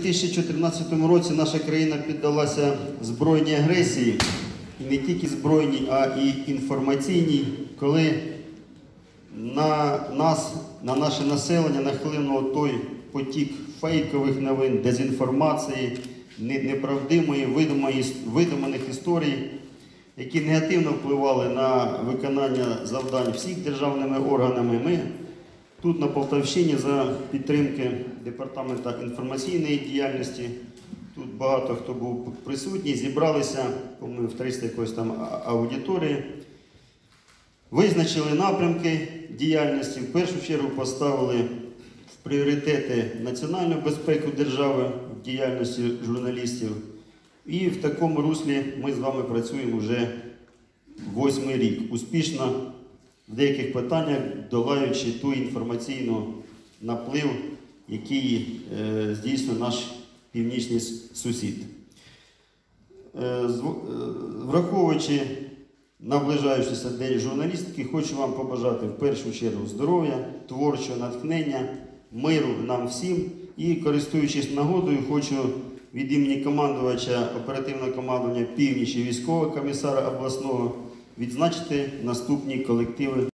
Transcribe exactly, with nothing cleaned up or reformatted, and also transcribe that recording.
тисячі чотирнадцятому році наша країна піддалася збройній агресії, і не тільки збройній, а і інформаційній, коли на нас, на наше населення нахлинув той потік фейкових новин, дезінформації, неправдивої, видуманих історій, які негативно впливали на виконання завдань всіх державними органами. Ми тут на Полтавщині за підтримки Департаменту інформаційної діяльності, тут багато хто був присутній, зібралися, по-моєму, в триста якоїсь там аудиторії, визначили напрямки діяльності, в першу чергу поставили в пріоритети національну безпеку держави в діяльності журналістів. І в такому руслі ми з вами працюємо вже восьмий рік, успішно в деяких питаннях долаючи ту інформаційну наплив, який е, здійснює наш північний сусід. Е, враховуючи наближаючийся день журналістики, хочу вам побажати в першу чергу здоров'я, творчого натхнення, миру нам всім. І, користуючись нагодою, хочу від імені командувача оперативного командування «Північ» і військового комісара обласного відзначити наступні колективи